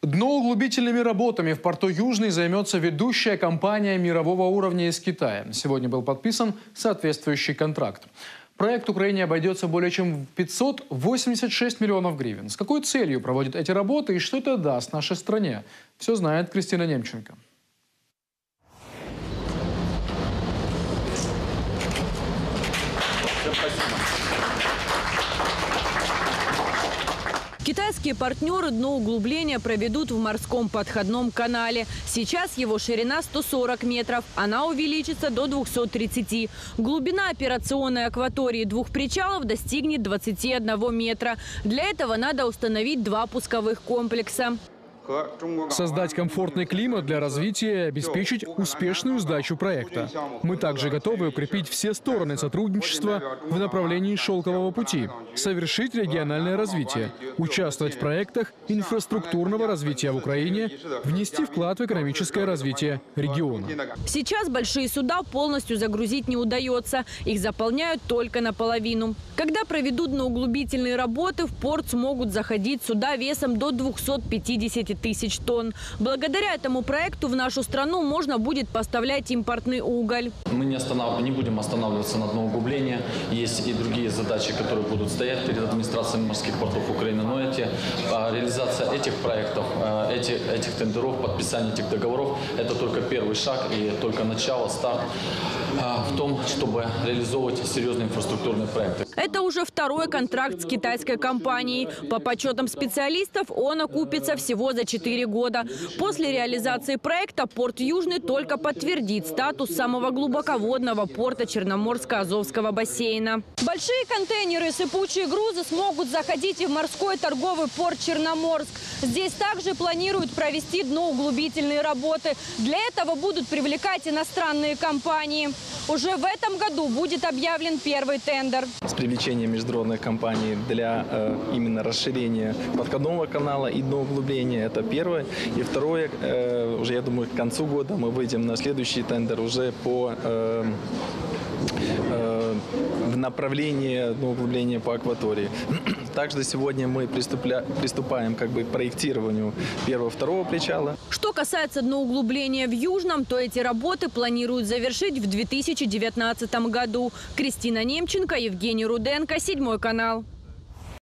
Дноуглубительными работами в порту Южный займется ведущая компания мирового уровня из Китая. Сегодня был подписан соответствующий контракт. Проект Украине обойдется более чем в 586 миллионов гривен. С какой целью проводят эти работы и что это даст нашей стране? Все знает Кристина Немченко. Китайские партнеры дноуглубления проведут в морском подходном канале. Сейчас его ширина 140 метров. Она увеличится до 230. Глубина операционной акватории двух причалов достигнет 21 метра. Для этого надо установить 2 пусковых комплекса. Создать комфортный климат для развития и обеспечить успешную сдачу проекта. Мы также готовы укрепить все стороны сотрудничества в направлении шелкового пути, совершить региональное развитие, участвовать в проектах инфраструктурного развития в Украине, внести вклад в экономическое развитие региона. Сейчас большие суда полностью загрузить не удается. Их заполняют только наполовину. Когда проведут дноуглубительные работы, в порт смогут заходить суда весом до 250 тысяч тонн. Благодаря этому проекту в нашу страну можно будет поставлять импортный уголь. Мы не будем останавливаться на дноуглублении. Есть и другие задачи, которые будут стоять перед администрацией морских портов Украины. Но реализация этих проектов, этих тендеров, подписание этих договоров – это только первый шаг и только начало, старт в том, чтобы реализовывать серьезные инфраструктурные проекты. Это уже второй контракт с китайской компанией. По подсчетам специалистов, он окупится всего за 4 года. После реализации проекта порт Южный только подтвердит статус самого глубоководного порта Черноморско-Азовского бассейна. Большие контейнеры и сыпучие грузы смогут заходить и в морской торговый порт Черноморск. Здесь также планируют провести дноуглубительные работы. Для этого будут привлекать иностранные компании. Уже в этом году будет объявлен первый тендер. С привлечением международных компаний для именно расширения подходного канала и дноуглубления – это первое. И второе, уже я думаю, к концу года мы выйдем на следующий тендер уже по в направлении углубления по акватории. Также сегодня мы приступаем к проектированию первого-второго причала. Что касается дноуглубления в Южном, то эти работы планируют завершить в 2019 году. Кристина Немченко, Евгений Руденко, 7 канал.